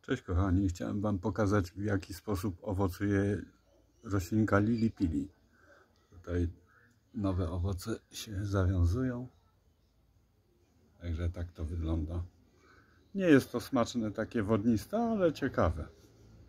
Cześć kochani, chciałem Wam pokazać, w jaki sposób owocuje roślinka Lili Pili. Tutaj nowe owoce się zawiązują, także tak to wygląda. Nie jest to smaczne, takie wodniste, ale ciekawe.